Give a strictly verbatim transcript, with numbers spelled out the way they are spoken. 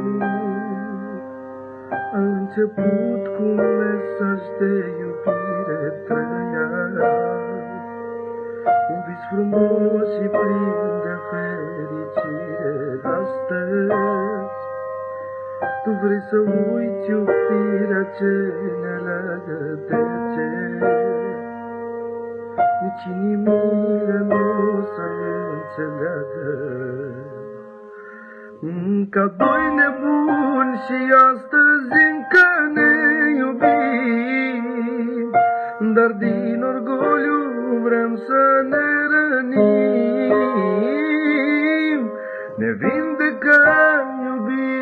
A început cu un mesaj de iubire, trăia un vis frumos și plin de fericire. Astăzi tu vrei să uiți iubirea ce ne leagă, de ce? Nici inimile nu o să înțeleagă. Ca doi nebuni și astăzi încă ne iubim, dar din orgoliu vrem să ne rănim. Ne vindecăm iubim